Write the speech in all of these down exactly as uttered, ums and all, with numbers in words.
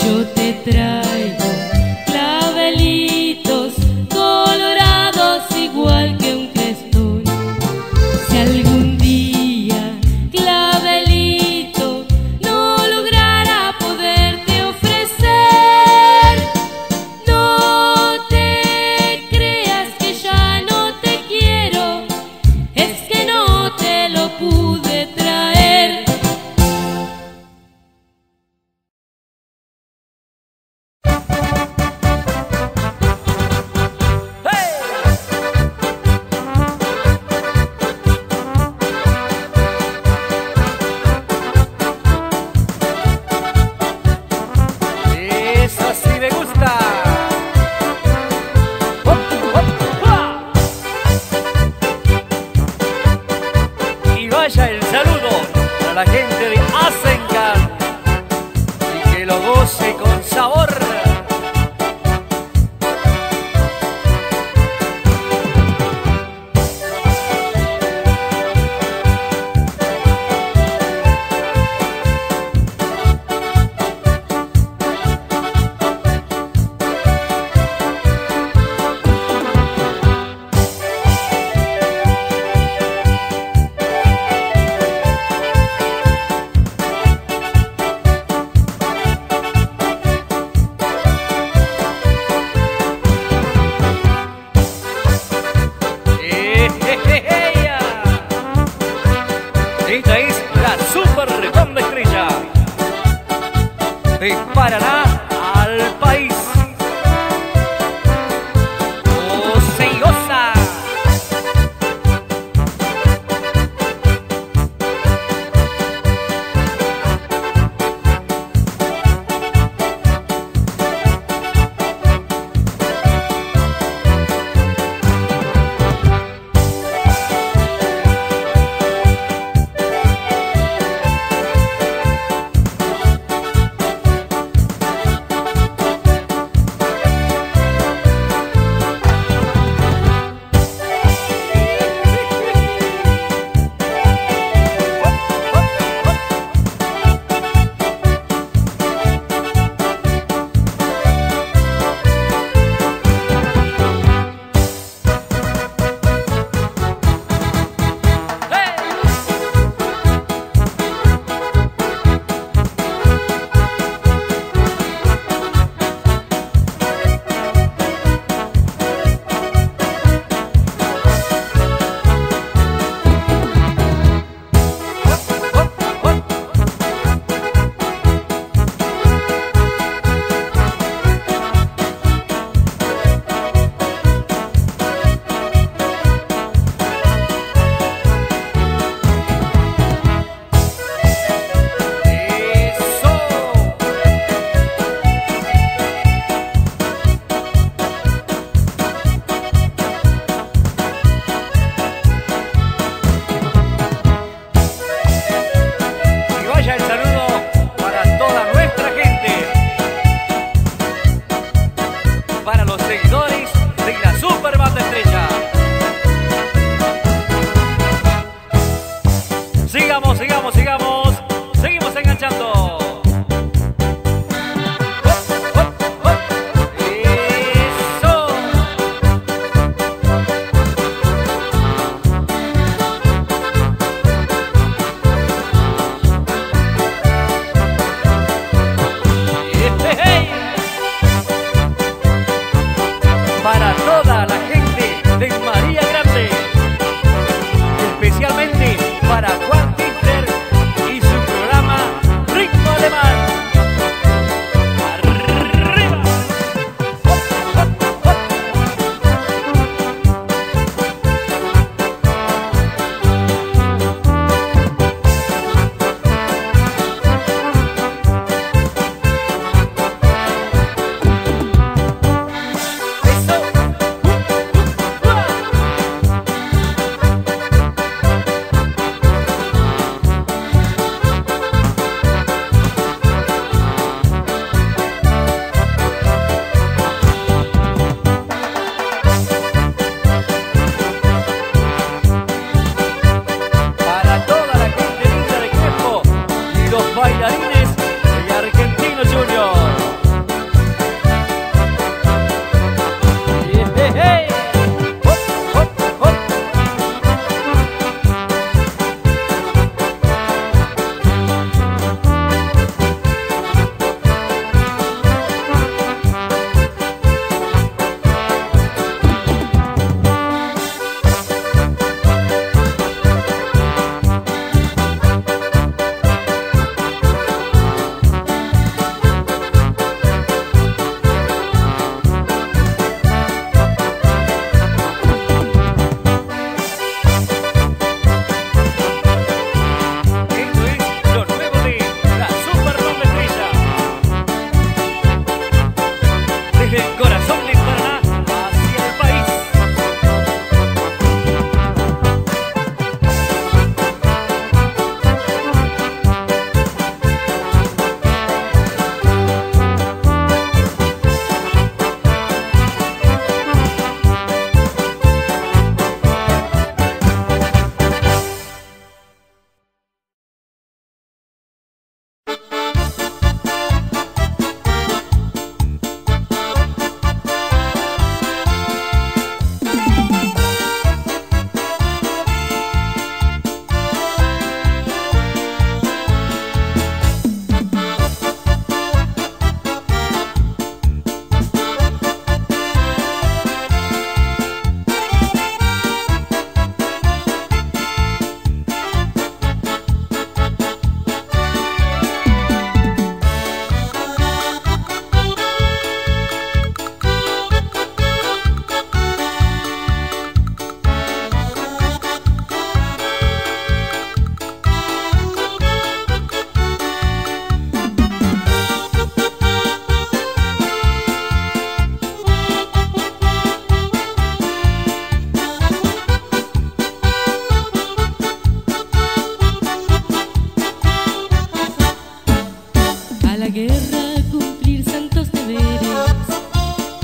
Yo te traigo clavelitos colorados igual que un crestón. Si algún día clavelito no lograra poderte ofrecer, no te creas que ya no te quiero, es que no te lo pude traer. Vaya el saludo a la gente de Asencar y que lo goce con sabor.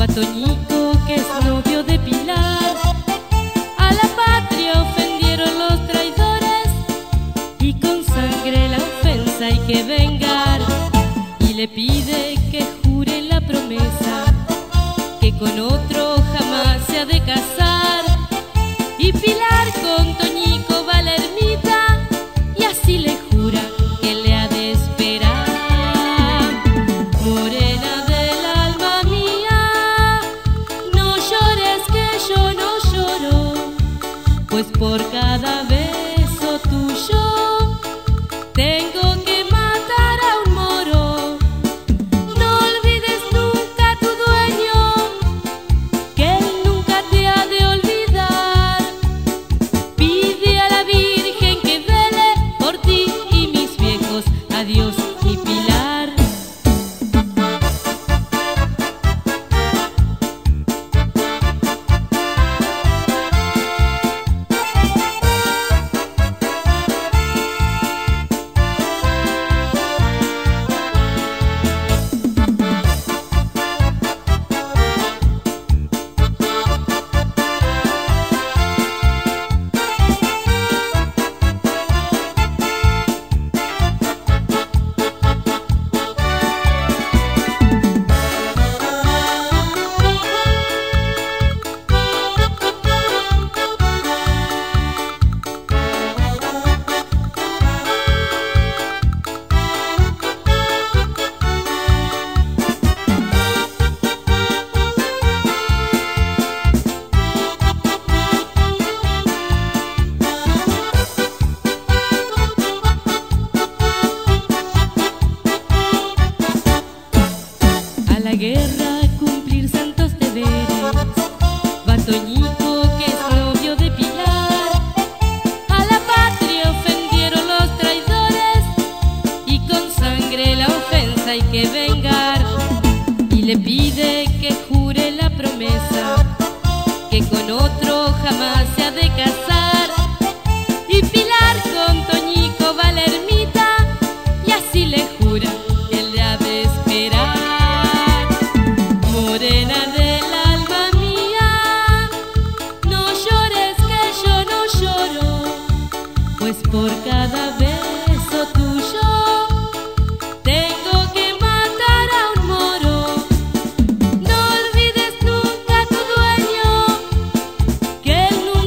Toñico, que es novio de Pilar, a la patria ofendieron los traidores y con sangre la ofensa hay que vengar. Y le pide que jure la promesa que con otro jamás se ha de casar. Y Pilar con Toñico va a la ermita y así le jura que le ha de esperar. Morena del alma mía, no llores que yo no lloro, pues por cada beso tuyo tengo que matar a un moro. No olvides nunca a tu dueño, que él nunca te ha de olvidar. Pide a la Virgen que vele por ti y mis viejos. Adiós, mi Pilar. A la guerra cumplir santos deberes va Toñico, que es novio de Pilar. A la patria ofendieron los traidores y con sangre la ofensa hay que vengar. Y le pide que jure la promesa que con otro jamás se ha de casar. Y Pilar con Toñico va a la ermita y así le jura que le ha de esperar. Morena del alma mía, no llores que yo no lloro, pues por cada beso tuyo tengo que matar a un moro. No olvides nunca a tu dueño, que él nunca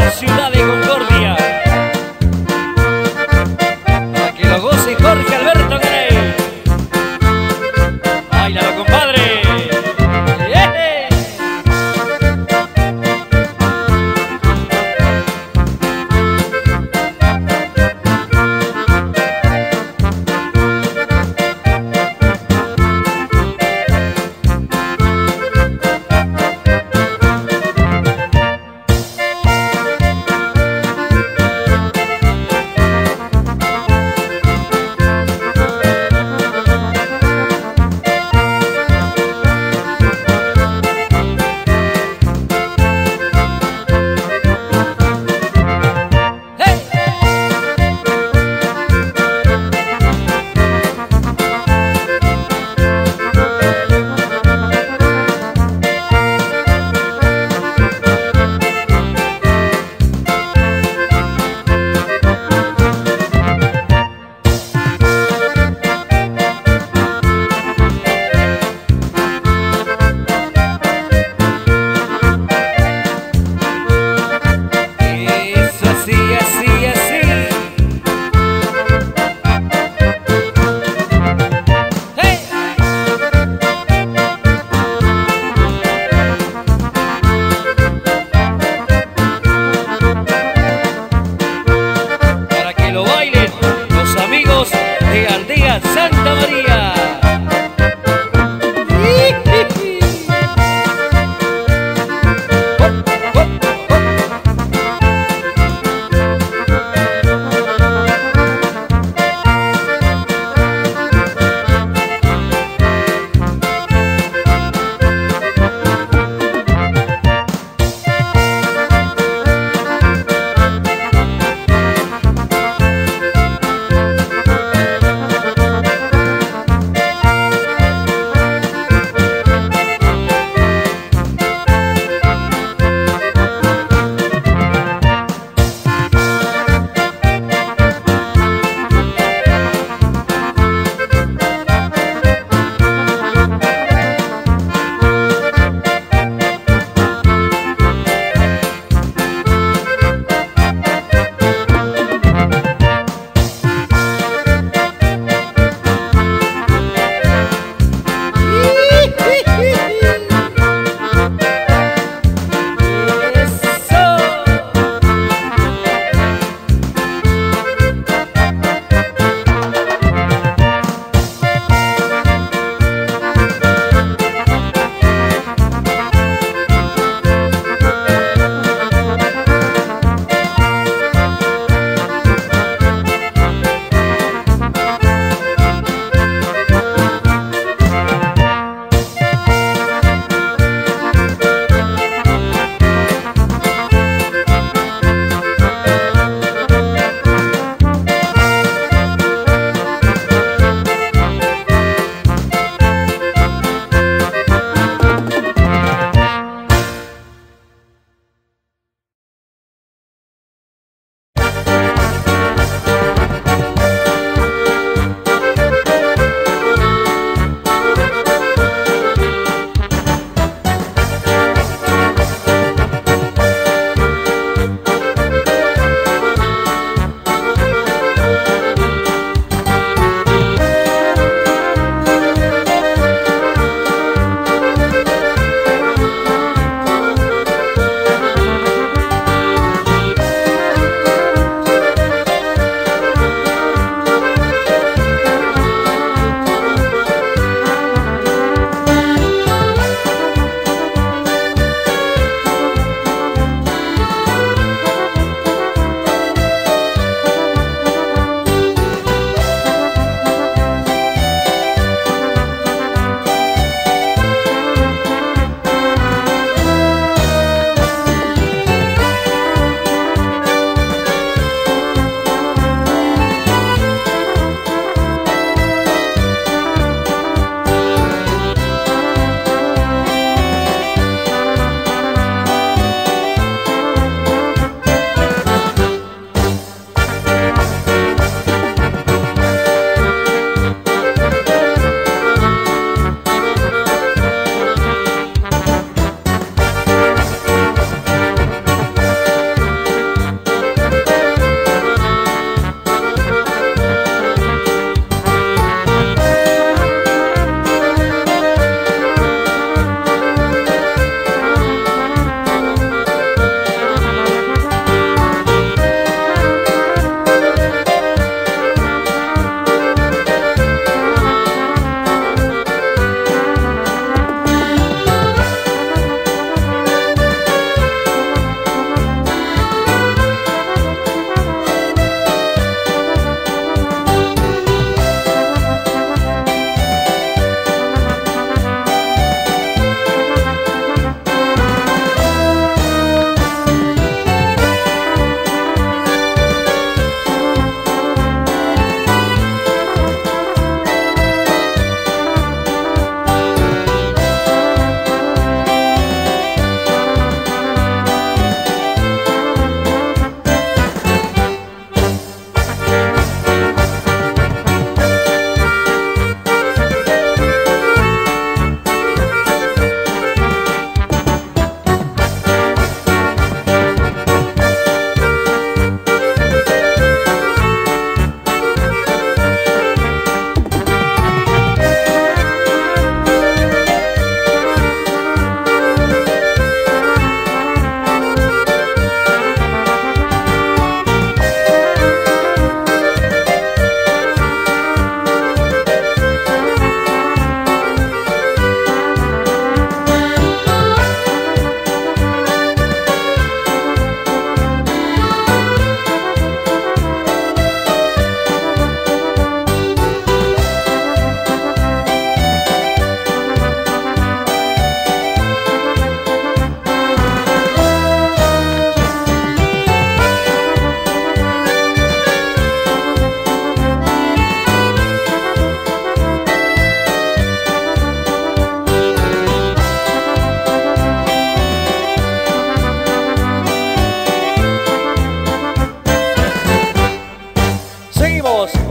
ciudad de Concordia. Para que lo goce Jorge Alberto Garay. Báilalo, compadre. ¡Eh!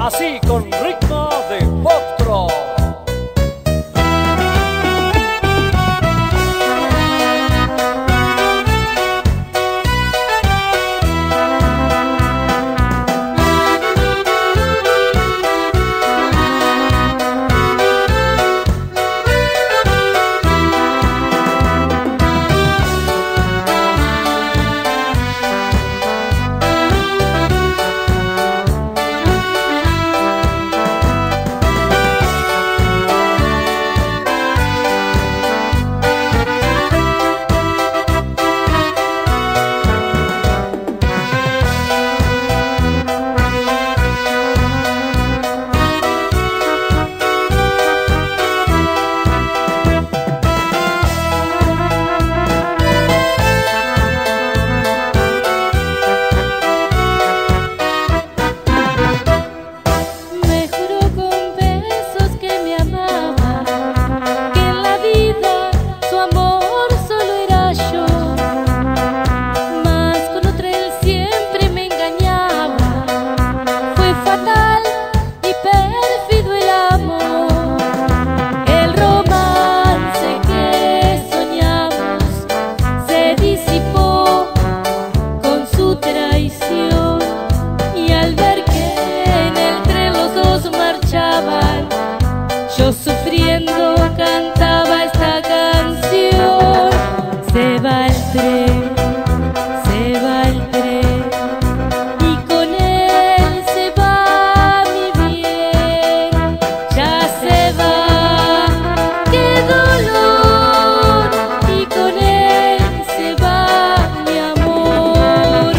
así con ritmo de foxtrot. Yo sufriendo cantaba esta canción. Se va el tren, se va el tren, y con él se va mi bien. Ya se va, qué dolor, y con él se va mi amor.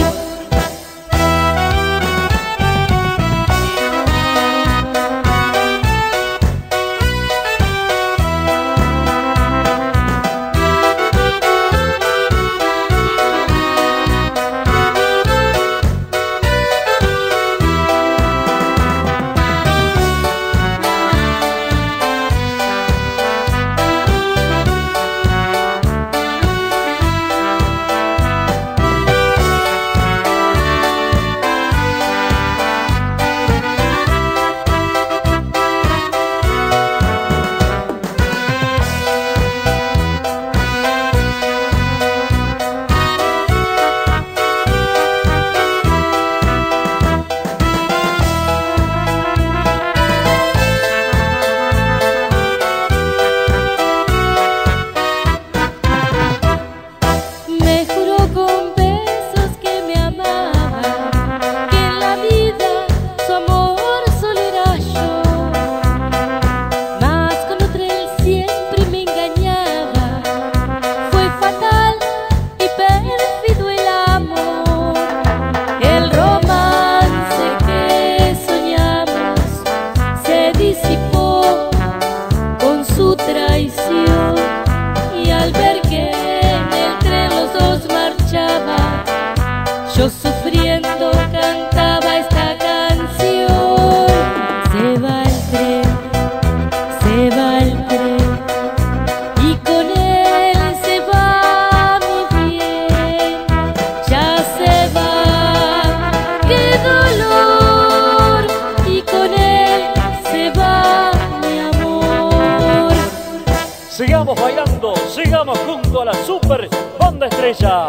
Yo sufriendo cantaba esta canción. Se va el tren, se va el tren, y con él se va mi bien. Ya se va, qué dolor, y con él se va mi amor. Sigamos bailando, sigamos junto a la Super Banda Estrella.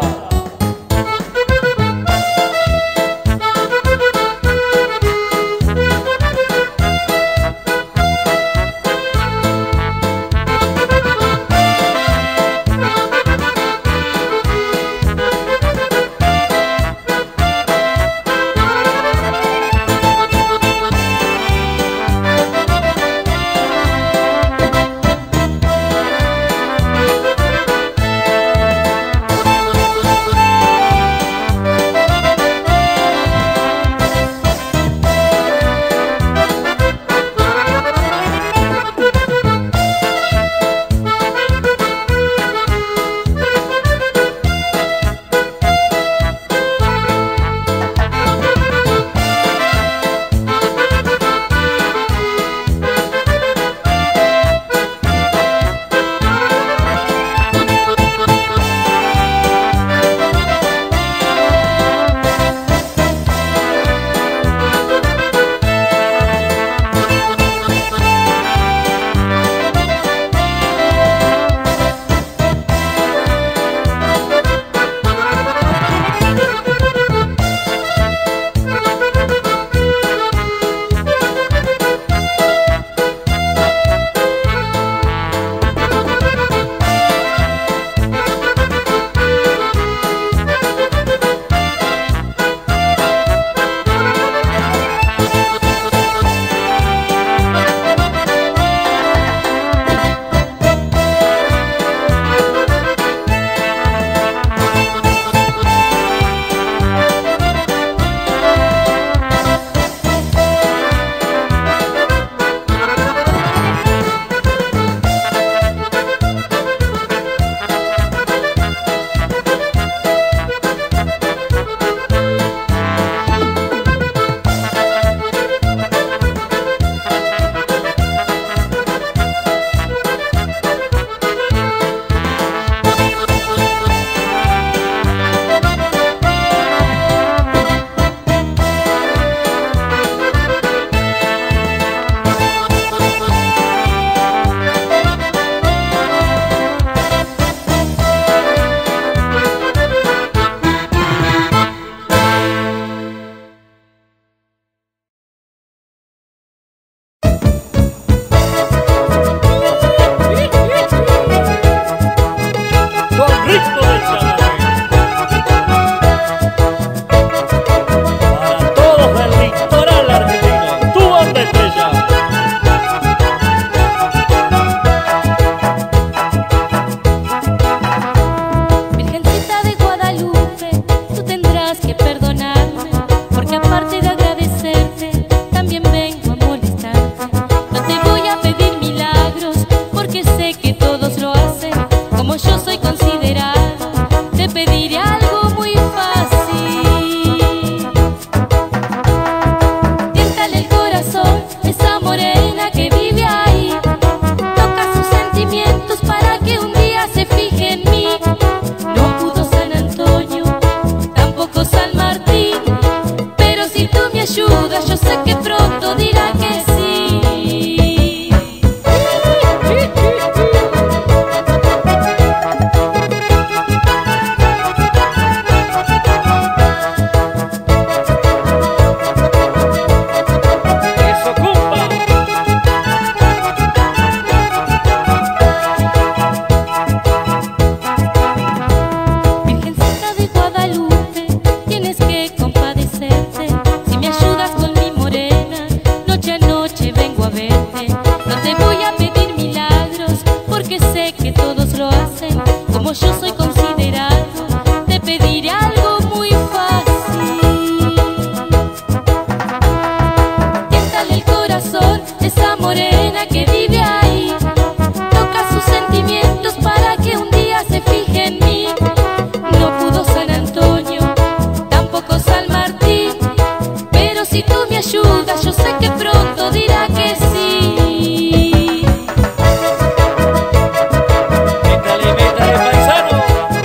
me ayudas, yo sé que pronto dirá que sí. Métale, métale, paisano.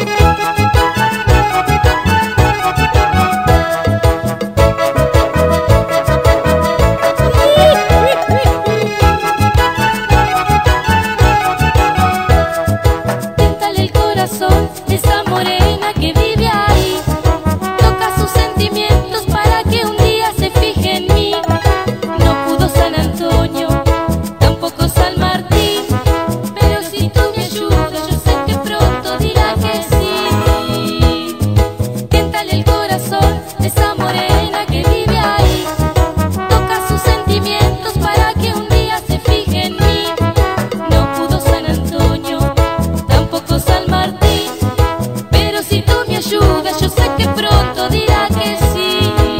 Tiéntale el corazón, esa morena que vive ahí. Toca sus sentimientos para que un día se fije en mí. No pudo San Antonio, tampoco San Martín, pero si tú me ayudas, yo sé que pronto dirá que sí. Tiéntale el corazón, esa morena que vive ahí. Toca sus sentimientos para que un día se fije en mí. No pudo San Antonio, tampoco San Martín, pero si tú me ayudas, yo sé que pronto dirá que sí.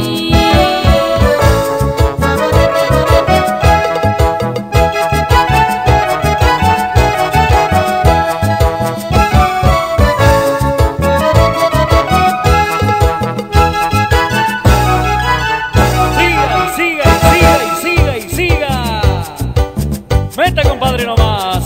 Siga, siga, siga, y siga, y siga. Meta, compadre, nomás.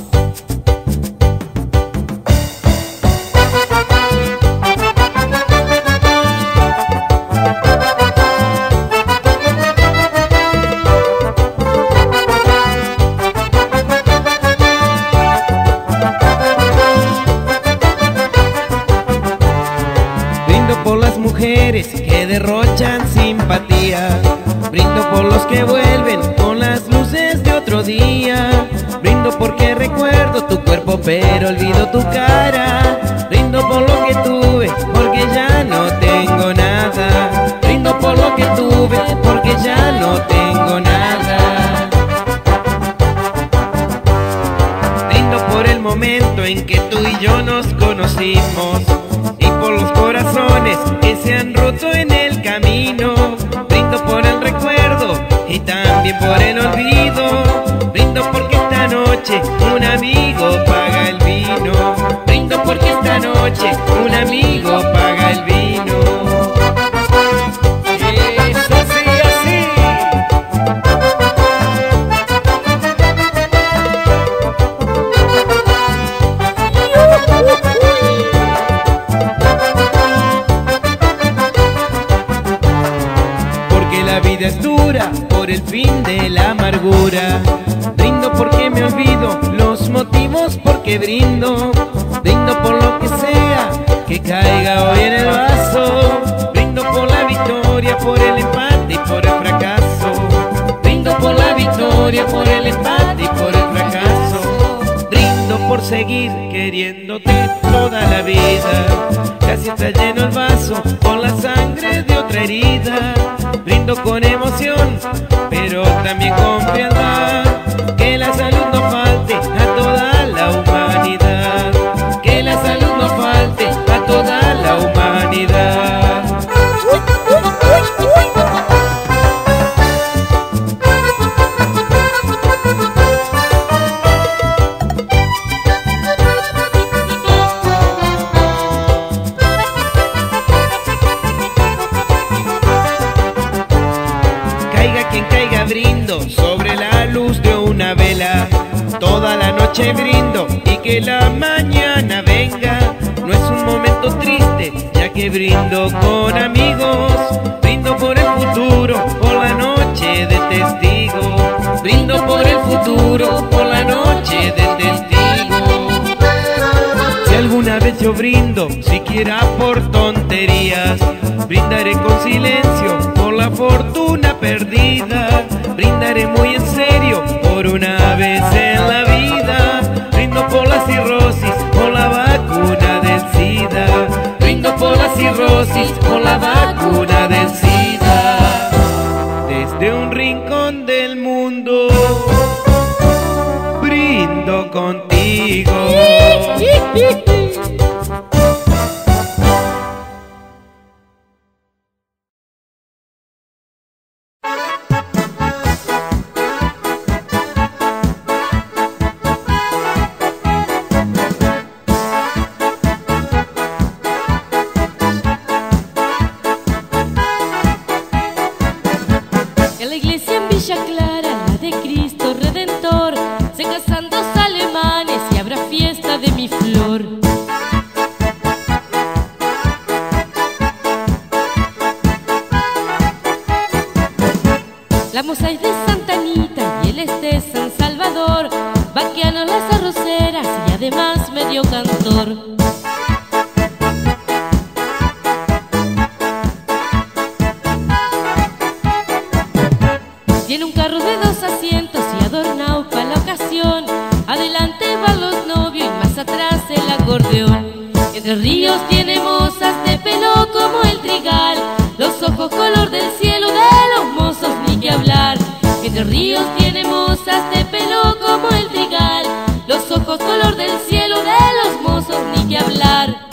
Brindo por las mujeres que derrochan simpatía. Brindo por los que vuelven con las luces de otro día. Brindo porque recuerdo tu cuerpo pero olvido tu cara. Brindo por lo que tuve porque ya no tengo nada. Brindo por lo que tuve porque ya no tengo nada. Brindo por el momento en que tú y yo nos conocimos y por los corazones que se han roto en el camino. Brindo por el recuerdo y también por el olvido. Brindo porque esta noche un amigo paga el vino. Brindo porque esta noche un amigo paga el vino. Eso sí, así. Porque la vida es dura por el fin de la amargura. Brindo porque me olvido los motivos por que brindo. Brindo por lo que sea que caiga hoy en el vaso. Brindo por la victoria, por el empate y por el fracaso. Brindo por la victoria, por el empate y por el fracaso. Brindo por seguir queriéndote toda la vida. Casi está lleno el vaso con la sangre de otra herida. Brindo con emoción, pero también con frialdad. Que la salud no falte a toda la humanidad. Que la salud no falte a toda la humanidad. Caiga quien caiga, brindo sobre la luz de una vela. Toda la noche brindo y que la mañana venga. No es un momento triste, ya que brindo con amigos. Brindo por el futuro, por la noche de testigo. Brindo por el futuro, por la noche de testigo. Si alguna vez yo brindo, siquiera por tonterías, brindaré con silencio por la fortuna perdida. Brindaré muy en serio por una vez en la vida. Brindo por la cirrosis, por la vacuna del SIDA. Brindo por la cirrosis, por la vacuna del SIDA. Desde un rincón del mundo brindo contigo. la iglesia en Villa Clara, la de Cristo Redentor, se casan dos alemanes y habrá fiesta de mi flor. La moza es de Santa Anita y él es de San Salvador, vaqueano las arroceras y además medio cantor. Tiene un carro de dos asientos y adornado para la ocasión. Adelante van los novios y más atrás el acordeón. Entre Ríos tiene mozas de pelo como el trigal, los ojos color del cielo de los mozos ni que hablar. Entre Ríos tiene mozas de pelo como el trigal, los ojos color del cielo de los mozos ni que hablar.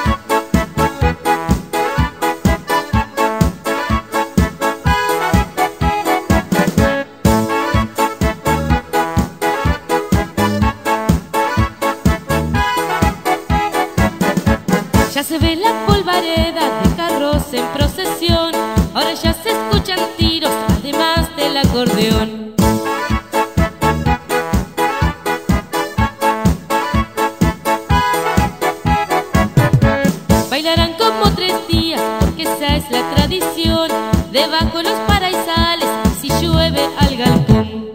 Ya se ve la polvareda de carros en procesión, ahora ya se escuchan tiros, además del acordeón. Bailarán como tres días, porque esa es la tradición, debajo los paraisales y si llueve al galpón.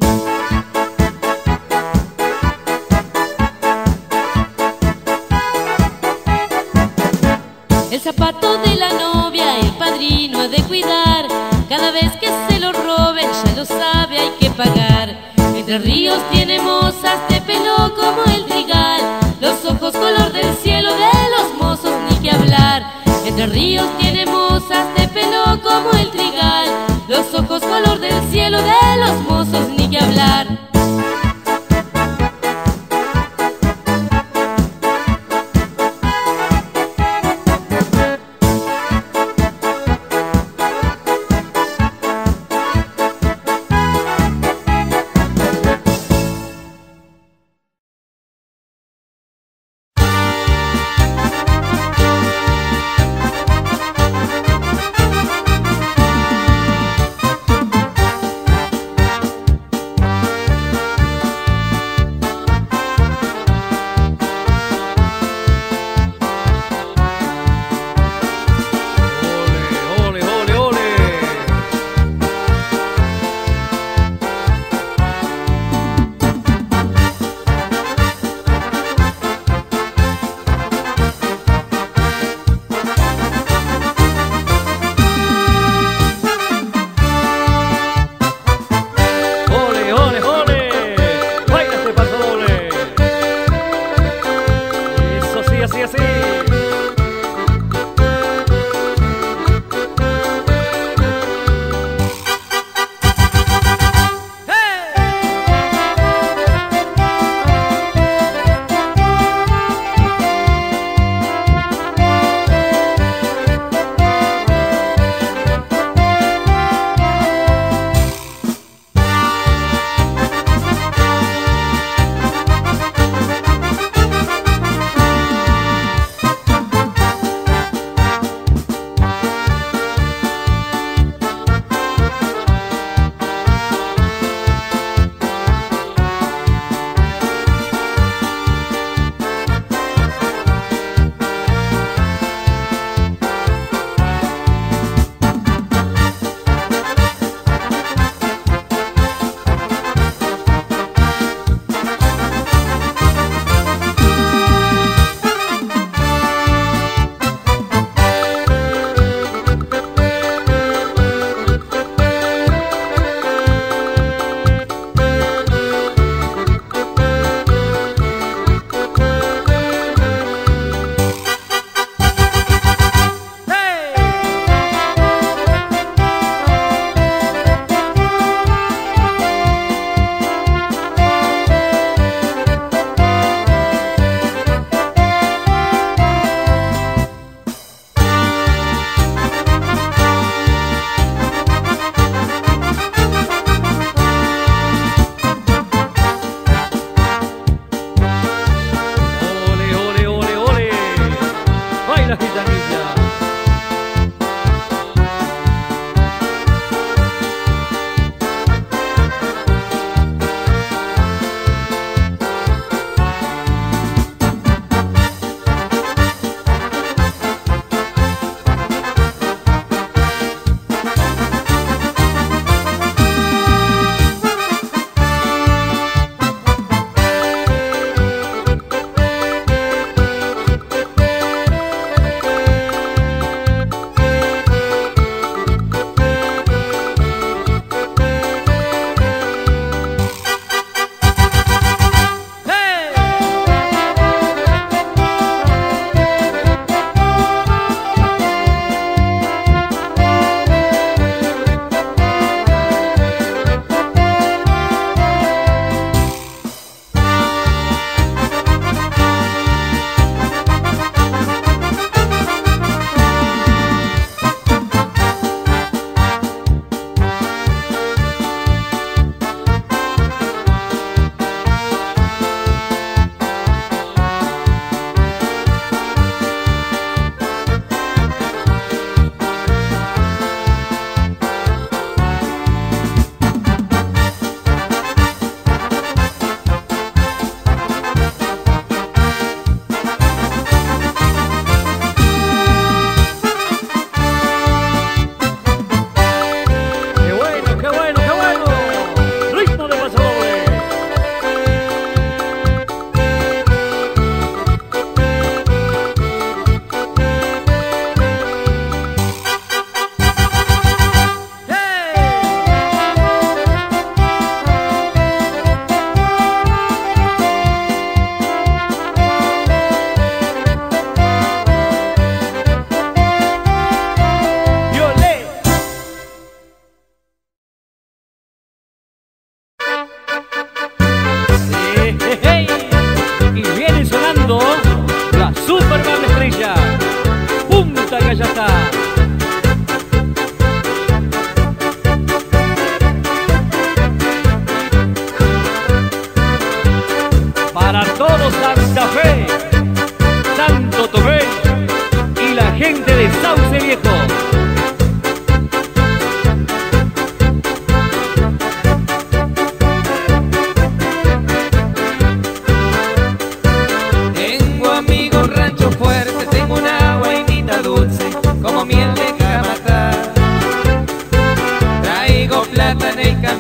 El zapato de la novia el padrino ha de cuidar, cada vez que se lo roben ya lo sabe hay que pagar. Entre Ríos tiene mozas de pelo como el trigal, los ojos color del cielo de los mozos ni que hablar. Entre Ríos tiene mozas de pelo como el trigal, los ojos color del cielo de los mozos ni que hablar.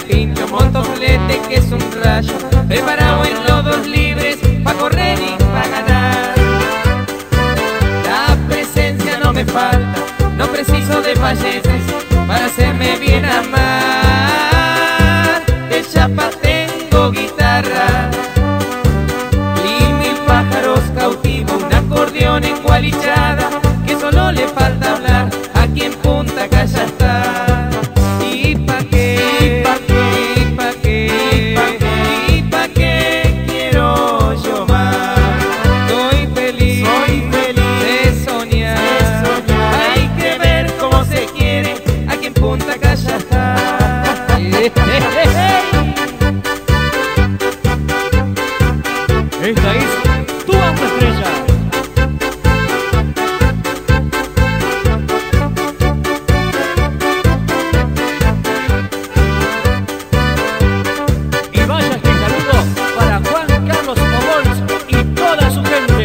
pincho, motocicleta que es un rayo, preparado en lodos libres, pa' correr y pa' ganar. La presencia no me falta, no preciso de payeses para hacerme bien amar. De chapa tengo guitarra y mil pájaros cautivo, un acordeón engualichada que solo le falta hablar. Aquí en Punta Calla está. ¿Y pa' qué? ¿Y pa' qué? ¿Y pa' qué? ¿Y pa' qué quiero yo más? Soy feliz, soy feliz de soñar, de soñar. Hay que ver cómo se quiere. Aquí en Punta Calla está. Esta es tu banda estrella. Y vaya este saludo para Juan Carlos Obols y toda su gente.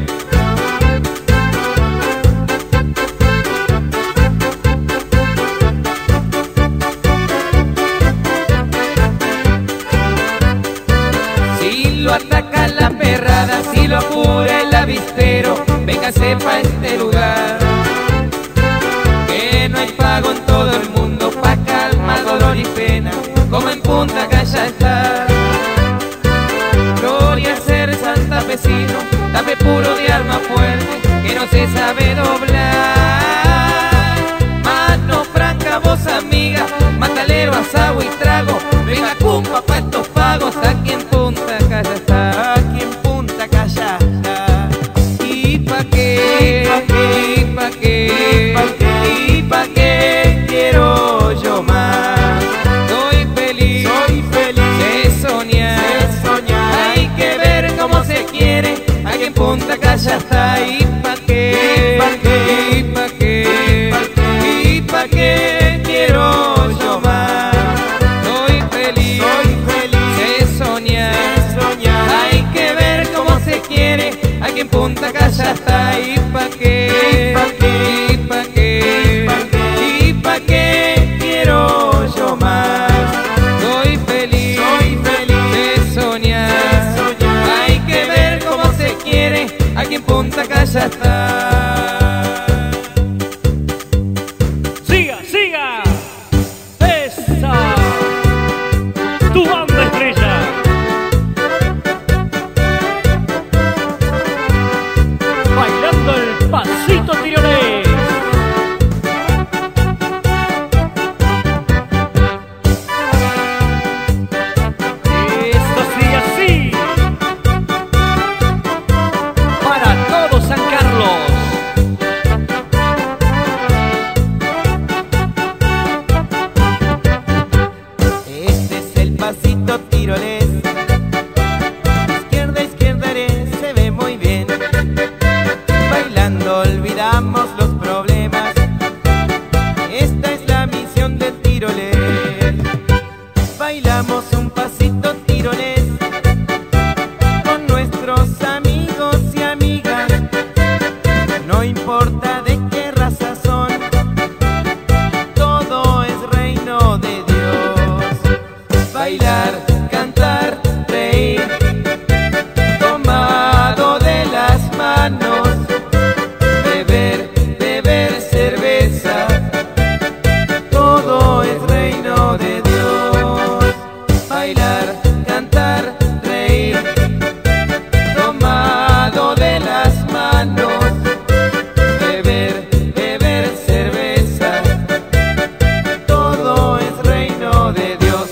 Si lo ataca la perrada, si lo apura el avispero, véngase pa' este lugar. Que no hay pago en todo el mundo pa' calmar dolor y pena, como en Punta Calla está. Gloria a ser santafesino, tape puro de alma fuerte, que no se sabe doblar. Mano franca, voz amiga, matalero, asado y trago, venga cumpa pa' estos pagos. Aquí en Punta Calla está, aquí en Punta Calla está. ¿Y pa' qué? ¿Y pa' qué? ¿Y pa' qué? ¿Y pa' qué quiero yo más? Soy feliz, soy feliz de soñar, de soñar. Hay que ver cómo se quiere. Aquí en Punta Calla está. ¿Y pa' qué? ¿Y pa' qué? ¿Y pa' qué? ¿Y pa' qué quiero yo más? Soy feliz, soy feliz de soñar, de soñar. Hay que ver cómo se quiere. Aquí en Punta Calla está. ¿Y pa' qué? ¿Y pa' qué? ¿Y pa' qué? ¿Y pa' qué quiero yo más? Soy feliz, soy feliz de soñar, de soñar. Hay que ver cómo se quiere. Aquí en Punta Calla está. Siga, siga. Esa. Tu banda estrella. Bailando el pasito tironés. Esto sigue así. Para todo San Carlos. Este es el pasito tirolés. Izquierda, izquierda, eres, se ve muy bien. Bailando olvidamos los problemas. Esta es la misión del tirolés. Bailamos un pasito tirolés con nuestros amigos y amigas. No importa de qué raza son, todo es reino de Dios. Bailar, cantar, reír, tomado de las manos, beber, beber cerveza, todo es reino de Dios. Bailar, cantar, reír, tomado de las manos, beber, beber cerveza, todo es reino de Dios.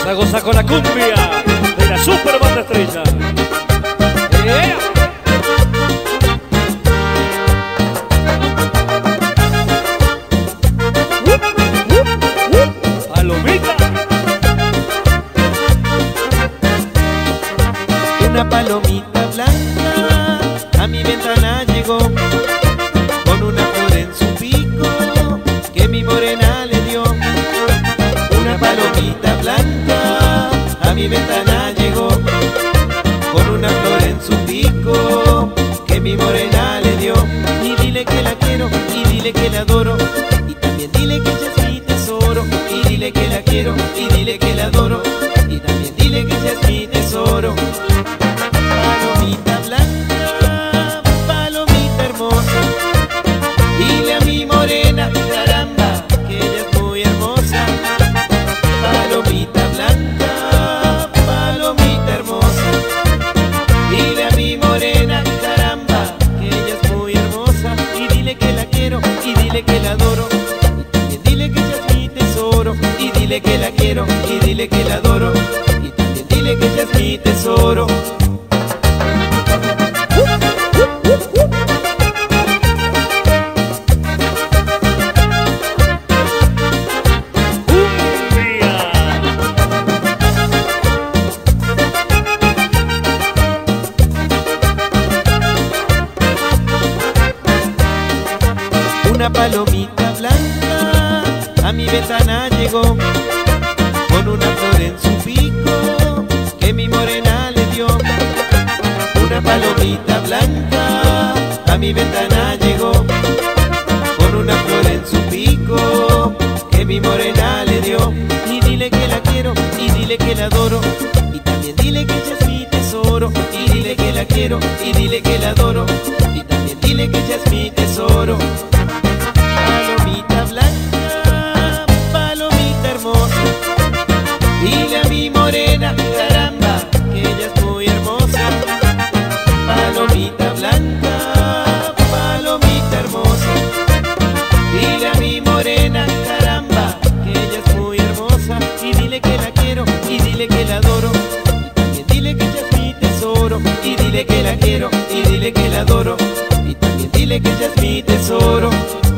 Para gozar con la cumbia de la super banda estrella. Yeah. Palomita. Una palomita blanca a mi ventana llegó, con una flor en su pico que mi morena le dio. Una palomita blanca a mi ventana llegó, con una flor en su pico que mi morena le dio. Y dile que la quiero, y dile que la adoro, y también dile que ella es mi tesoro. Y dile que la quiero, y dile que la adoro, y también dile que ella es mi tesoro. Palomita blanca, palomita hermosa, dile a mi morena, caramba, que ella es muy hermosa. Palomita blanca, palomita hermosa, dile a mi morena, caramba, que ella es muy hermosa. Y dile que la quiero, y dile que la adoro, y también dile que ella es mi tesoro. Y dile que la quiero, y dile que la adoro, y también dile que ella es mi tesoro. Una palomita blanca a mi ventana llegó, con una flor en su pico que mi morena le dio. Una palomita blanca a mi ventana llegó, con una flor en su pico que mi morena le dio. Y dile que la quiero, y dile que la adoro, y también dile que ella es mi tesoro. Y dile que la quiero, y dile que la adoro, y también dile que ella es mi tesoro. Palomita blanca, palomita hermosa, dile a mi morena, caramba, que ella es muy hermosa. Palomita blanca, palomita hermosa, dile a mi morena, caramba, que ella es muy hermosa. Y dile que la quiero, y dile que la adoro, y también dile que ella es mi tesoro. Y dile que la quiero, y dile que la adoro, y también dile que ella es mi tesoro.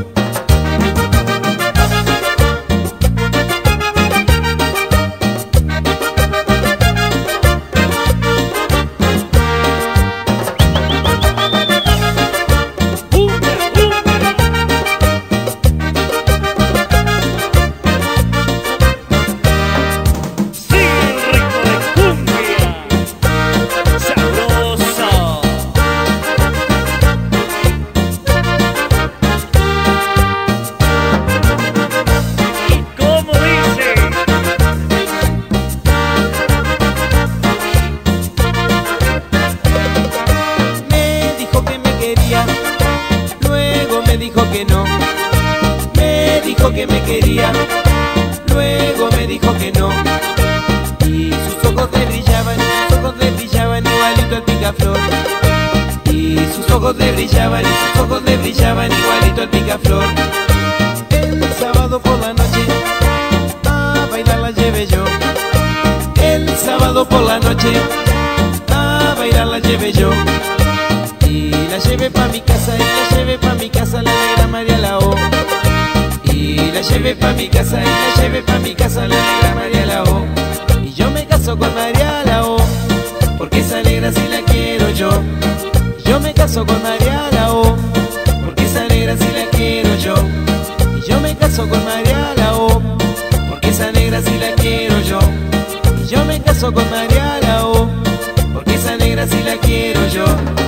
Que me quería, luego me dijo que no. Y sus ojos le brillaban, sus ojos le brillaban igualito al picaflor. Y sus ojos le brillaban, y sus ojos le brillaban igualito al picaflor. El sábado por la noche a bailar la llevé yo. El sábado por la noche a bailar la llevé yo. Y la llevé pa' mi casa, y la llevé pa' mi casa, la negra María Lao. Y la llevé pa' mi casa, y la llevé pa' mi casa, la negra María Lao. Y yo me caso con María Lao, porque esa negra sí la quiero yo. Y yo me caso con María Lao, porque esa negra sí la quiero yo. Y yo me caso con María Lao, porque esa negra sí la quiero yo. Y yo me caso con María Lao, porque esa negra sí la quiero yo.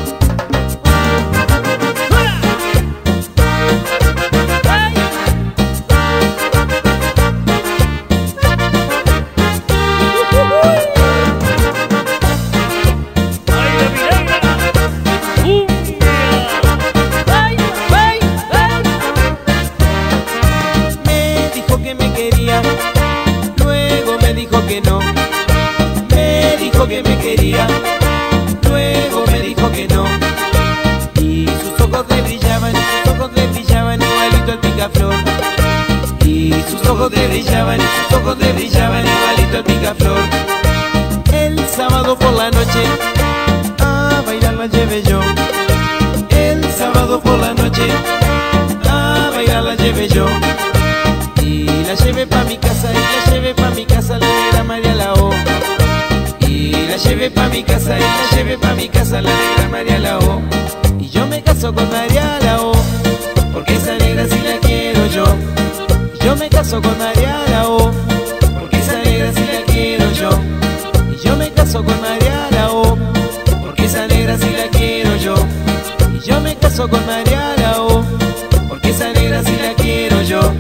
Luego me dijo que no, me dijo que me quería, luego me dijo que no. Y sus ojos le brillaban, sus ojos le brillaban igualito al picaflor. Y sus ojos ojos le brillaban y sus ojos le brillaban igualito al picaflor. El sábado por la noche a bailar la llevé yo. El sábado por la noche a bailar la llevé yo. Y la llevé pa' mi casa, y la llevé pa' mi casa la negra María Lao. Y la llevé pa' mi casa, y la llevé pa' mi casa la negra María Lao. Y yo me caso con María Lao, porque esa negra sí la quiero yo. Y yo me caso con María Lao, porque esa negra sí la quiero yo. Y yo me caso con María Lao, porque esa negra sí la quiero yo. Y yo me caso con María Lao, porque esa negra sí la quiero yo.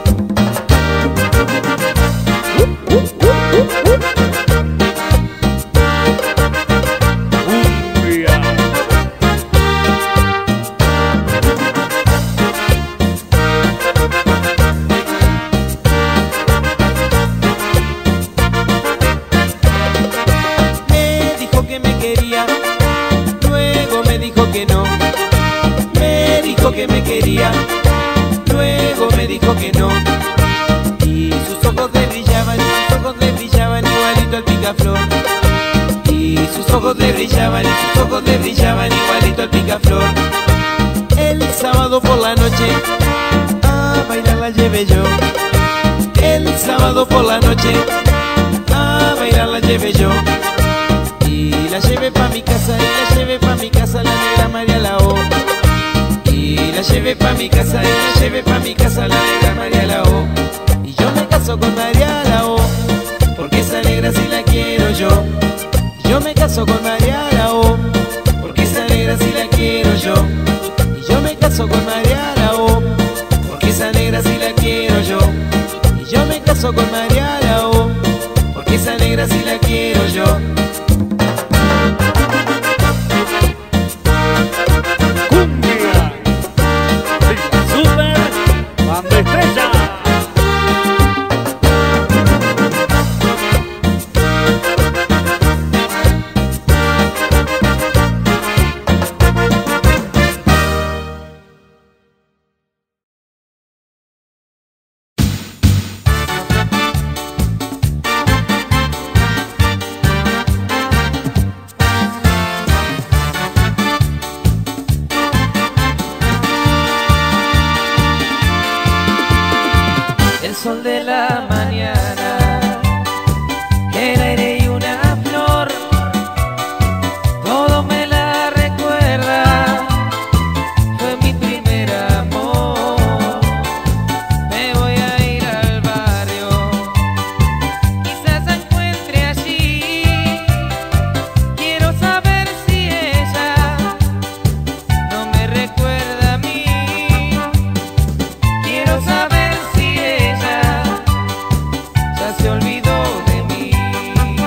Que me quería, luego me dijo que no. Y sus ojos le brillaban, y sus ojos le brillaban igualito al picaflor. Y sus ojos le brillaban, y sus ojos le brillaban igualito al picaflor. El sábado por la noche a bailar la llevé yo. El sábado por la noche a bailar la llevé yo. Y la llevé pa' mi casa, y la llevé pa' mi casa la negra María Lao. Y la llevé pa' mi casa, y la llevé pa' mi casa la negra María Lao. Y yo me caso con María Lao, porque esa negra sí la quiero yo. Y yo me caso con María Lao, porque esa negra sí la quiero yo. Y yo me caso con María Lao, porque esa negra sí la quiero yo. Y yo me caso con María Lao, porque esa negra sí la quiero yo. Sol de la mañana, el aire y una flor, todo me la recuerda, fue mi primer amor. Me voy a ir al barrio, quizás la encuentre allí, quiero saber si ella no me recuerda a mí, quiero saber se olvidó de mí.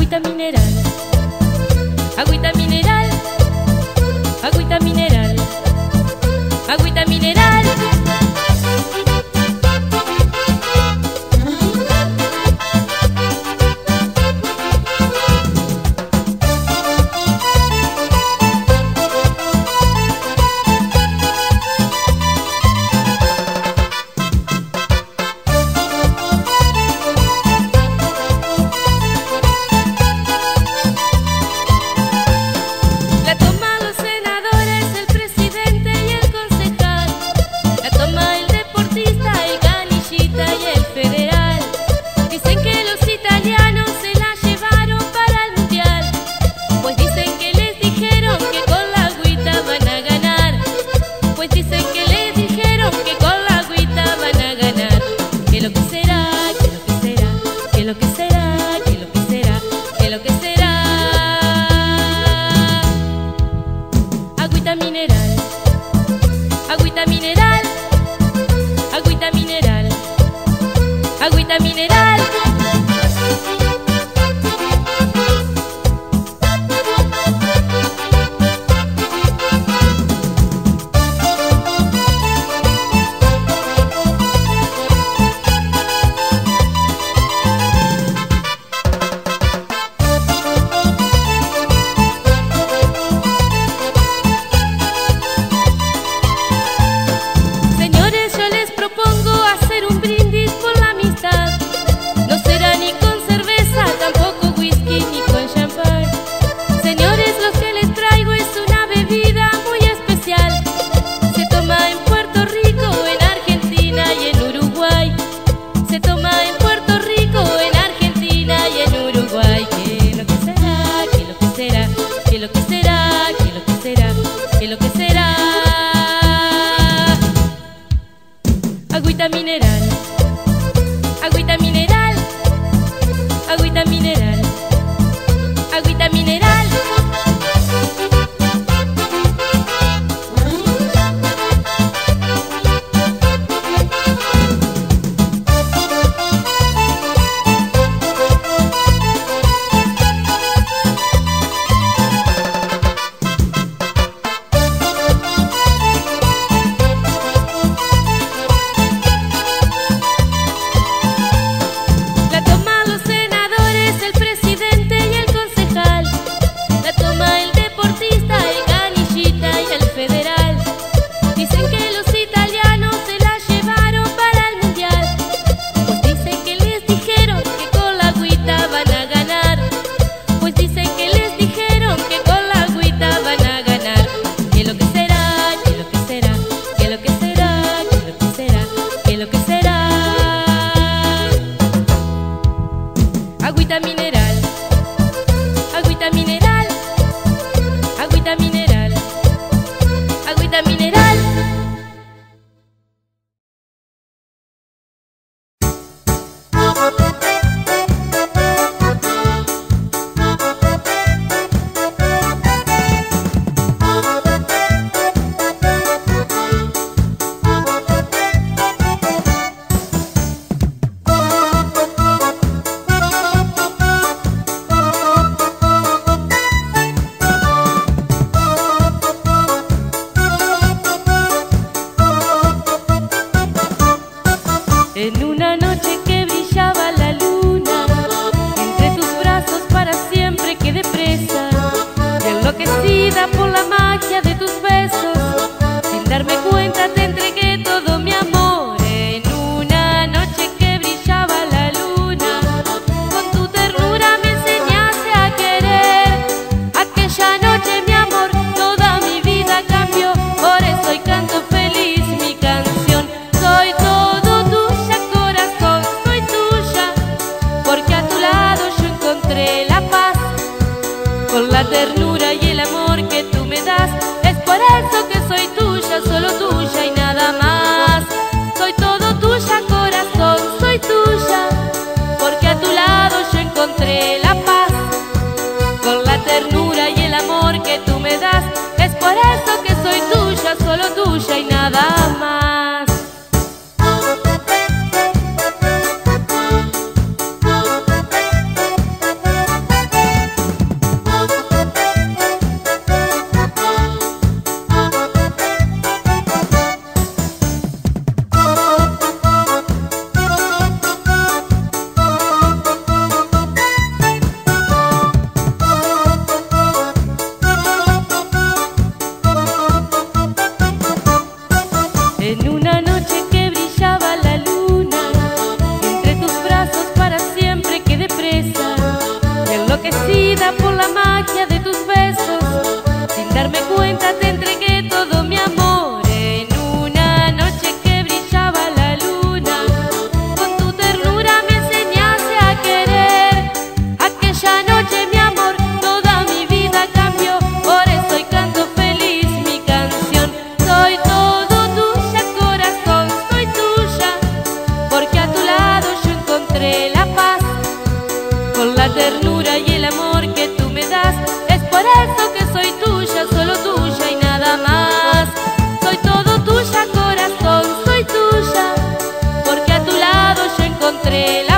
agüita mineral, agüita mineral, agüita mineral, agüita mineral. Agüita mineral, agüita mineral, agüita mineral, agüita mineral. Agüita mineral, agüita mineral, agüita mineral, agüita mineral. En una noche que brillaba la luna, entre tus brazos para siempre quedé presa, enloquecida por la magia de tus besos. Sin darme cuenta te entregué todo mi amor. En una noche que brillaba la luna, con tu ternura me enseñaste a querer. Aquella noche mi amor, toda mi vida cambió, por eso hoy canto feliz mi canción. Soy todo la ternura y el amor que tú me das. Es por eso que soy tuya, solo tuya y nada más. Soy todo tuya, corazón, soy tuya, porque a tu lado yo encontré la paz. Con la ternura y el amor que tú me das, es por eso que soy tuya, solo tuya y nada más. por la ternura y el amor que tú me das. Es por eso que soy tuya, solo tuya y nada más. Soy todo tuya, corazón, soy tuya, porque a tu lado yo encontré la